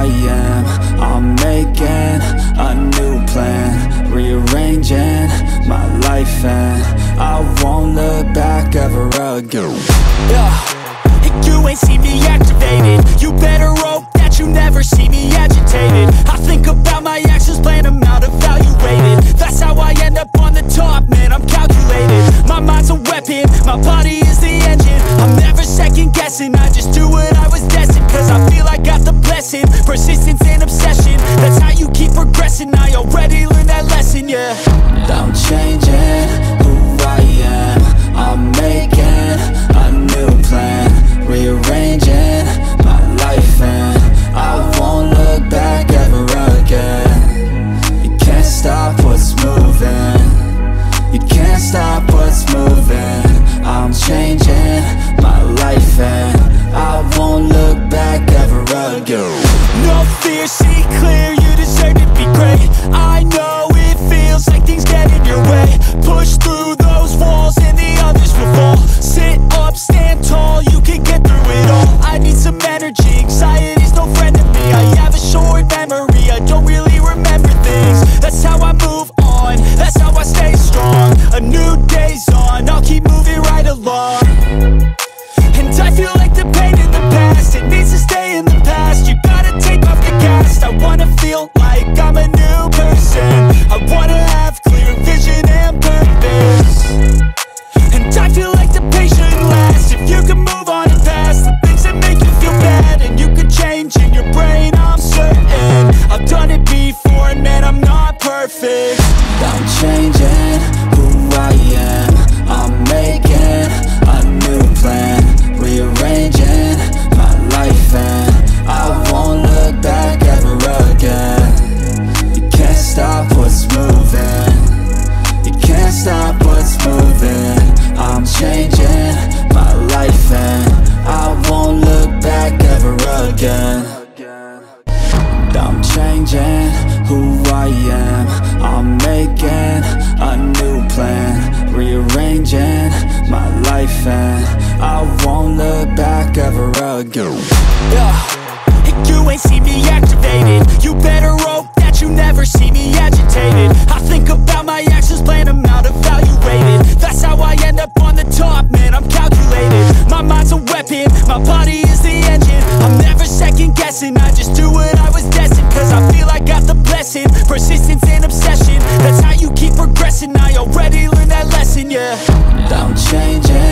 am. I'm making a new plan, rearranging my life, and I won't look back ever again. You ain't see me activated. You better hope that you never see me agitated. I think about my actions, plan them out, evaluated. That's how I end up on the top, man, I'm calculated. My mind's a weapon, my body is the engine. I'm never second guessing, I just do what I was destined. Cause I feel I got the blessing, persistence and obsession. That's how you keep progressing, I already learned that lesson, yeah. I'm changing who I am. I'm making a new plan, rearranging my life, and I won't look back ever again. You can't stop what's moving, you can't stop what's moving. I'm changing my life, and I won't look back ever again. No fear, see clear, you deserve to be great. I know it feels like things get in your way. Push through those walls and the others will fall. Sit up, stand tall, you can get through it all. I need some energy, anxiety's no friend to me. I have a short memory, I don't really remember things. That's how I move on, that's how I stay strong. A new day's on, I'll keep moving right along. And I feel like the pain in the past, it needs to stay in the past. You gotta take off the cast. I wanna feel like I'm a new person. I wanna have clear vision and purpose. And I feel like the pain shouldn't last. If you can move on and past the things that make you feel bad, and you can change in your brain, I'm certain. I've done it before and man, I'm not perfect. I'm changing who I am. I'm making a new plan, rearranging my life, and I won't look back ever again. You can't stop what's moving, you can't stop what's moving. I'm changing my life, and I won't look back ever again. I'm changing who I am. I'm making a new plan, rearranging my life, and I won't look back ever again. You ain't see me activated. You better hope that you never see me agitated. I think about my actions, plan them out, evaluated. That's how I end up on the top, man, I'm calculated. My mind's a weapon, my body is the engine. I'm never second guessing, I just do what I was destined. Cause I feel I got the blessing, persistence and obsession. That's how you keep progressing, I already learned that lesson, yeah. I'm changing